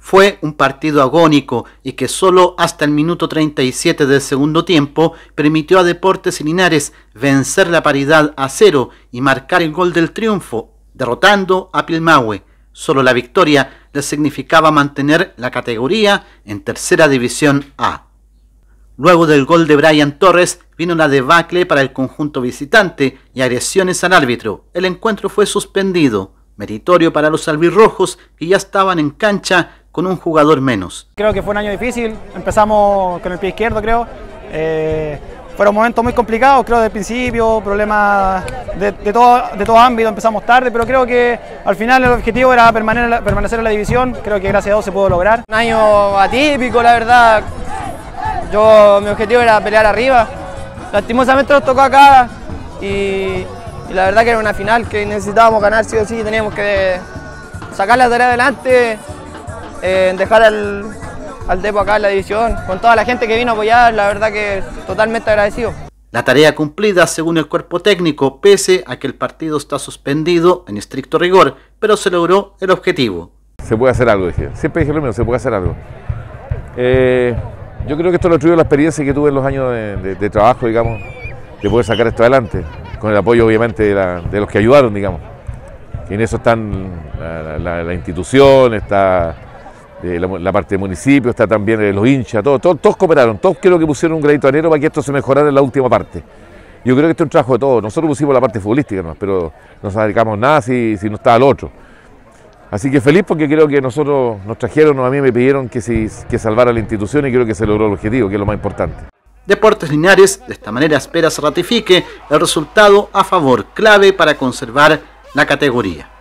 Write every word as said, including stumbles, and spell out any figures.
Fue un partido agónico y que solo hasta el minuto treinta y siete del segundo tiempo permitió a Deportes Linares vencer la paridad a cero y marcar el gol del triunfo, derrotando a Pilmahue. Solo la victoria le significaba mantener la categoría en Tercera División A. Luego del gol de Brian Torres vino la debacle para el conjunto visitante y agresiones al árbitro. El encuentro fue suspendido, meritorio para los albirrojos que ya estaban en cancha con un jugador menos. Creo que fue un año difícil, empezamos con el pie izquierdo creo, eh, fueron momentos muy complicados creo desde el principio, problemas de, de, todo, de todo ámbito, empezamos tarde, pero creo que al final el objetivo era permanecer, permanecer en la división, creo que gracias a Dios se pudo lograr. Un año atípico la verdad, yo mi objetivo era pelear arriba, lastimosamente nos tocó acá y, y la verdad que era una final que necesitábamos ganar sí o sí, teníamos que sacar la tarea adelante. Eh, dejar al, al Depo acá en la división, con toda la gente que vino a apoyar, la verdad que totalmente agradecido. La tarea cumplida según el cuerpo técnico, pese a que el partido está suspendido en estricto rigor, pero se logró el objetivo. Se puede hacer algo, dije. Siempre dije lo mismo, se puede hacer algo. Eh, yo creo que esto lo atribuyo a la experiencia que tuve en los años de, de, de trabajo, digamos, de poder sacar esto adelante, con el apoyo obviamente de, la, de los que ayudaron, digamos. Y en eso están la, la, la institución, está La, la parte del municipio, está también los hinchas, todos, todos, todos cooperaron, todos creo que pusieron un granito de arena para que esto se mejorara en la última parte. Yo creo que esto es un trabajo de todos, nosotros pusimos la parte futbolística, ¿no? Pero no nos dedicamos nada si, si no estaba el otro. Así que feliz porque creo que nosotros nos trajeron, a mí me pidieron que, si, que salvara la institución y creo que se logró el objetivo, que es lo más importante. Deportes Linares de esta manera espera se ratifique el resultado a favor, clave para conservar la categoría.